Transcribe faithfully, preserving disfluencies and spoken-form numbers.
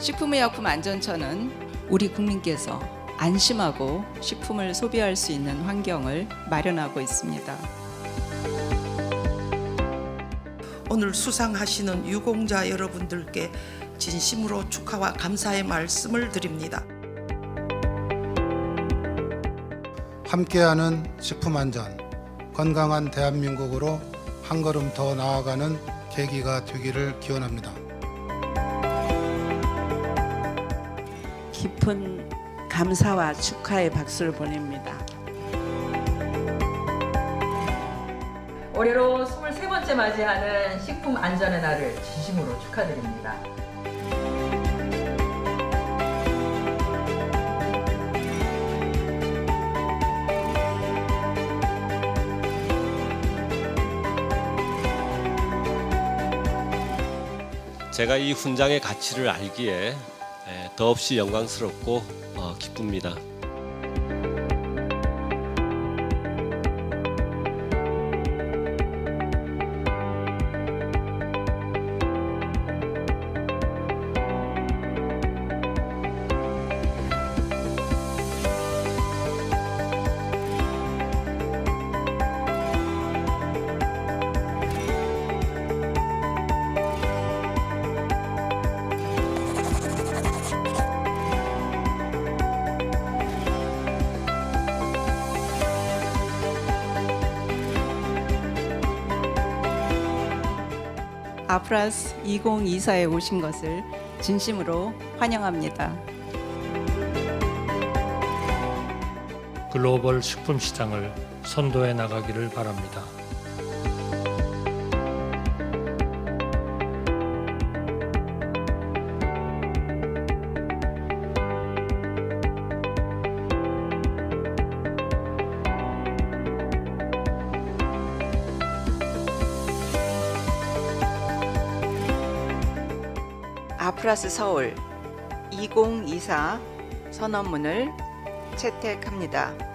식품의약품안전처는 우리 국민께서 안심하고 식품을 소비할 수 있는 환경을 마련하고 있습니다. 오늘 수상하시는 유공자 여러분들께 진심으로 축하와 감사의 말씀을 드립니다. 함께하는 식품안전, 건강한 대한민국으로 한 걸음 더 나아가는 계기가 되기를 기원합니다. 깊은 감사와 축하의 박수를 보냅니다. 올해로 스물세 번째 맞이하는 식품 안전의 날을 진심으로 축하드립니다. 제가 이 훈장의 가치를 알기에 더없이 영광스럽고 기쁩니다. 아프라스 이천이십사에 오신 것을 진심으로 환영합니다. 글로벌 식품 시장을 선도해 나가기를 바랍니다. 아프라스 서울 이천이십사 선언문을 채택합니다.